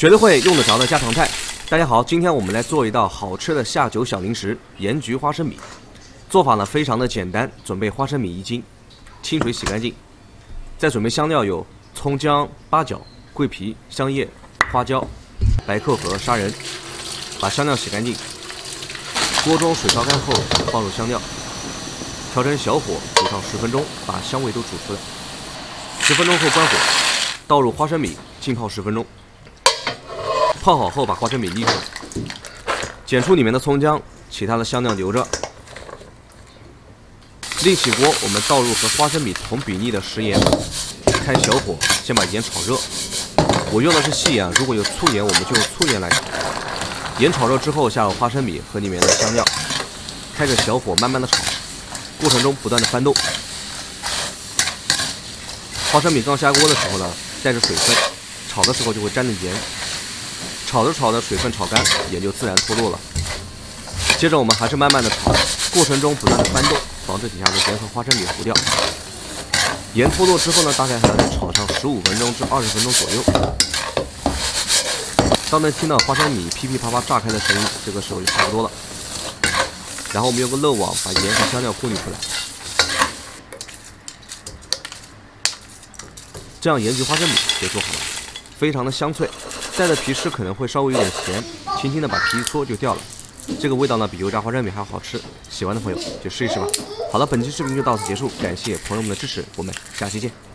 学得会用得着的家常菜。大家好，今天我们来做一道好吃的下酒小零食——盐焗花生米。做法呢非常的简单，准备花生米1斤，清水洗干净。再准备香料有葱姜、八角、桂皮、香叶、花椒、白蔻和砂仁。把香料洗干净，锅中水烧开后放入香料，调成小火煮上10分钟，把香味都煮出来。10分钟后关火，倒入花生米浸泡10分钟。泡好后把花生米沥出，捡出里面的葱姜，其他的香料留着。另起锅，我们倒入和花生米同比例的食盐，开小火先把盐炒热。我用的是细盐，如果有粗盐，我们就用粗盐来炒。盐炒热之后，下入花生米和里面的香料，开着小火慢慢的炒，过程中不断的翻动。花生米刚下锅的时候呢，带着水分，炒的时候就会沾着盐。炒着炒着，水分炒干，盐就自然脱落了。接着我们还是慢慢的炒，过程中不断的翻动，防止底下的盐和花生米糊掉。盐脱落之后呢，大概还要再炒上15分钟至20分钟左右。当能听到花生米噼噼啪啪炸开的声音，这个时候就差不多了。然后我们用个漏网把盐和香料过滤出来，这样盐焗花生米就做好了，非常的香脆。带着皮吃可能会稍微有点咸，轻轻的把皮一搓就掉了。这个味道呢比油炸花生米还要好吃，喜欢的朋友就试一试吧。好了，本期视频就到此结束，感谢朋友们的支持，我们下期见。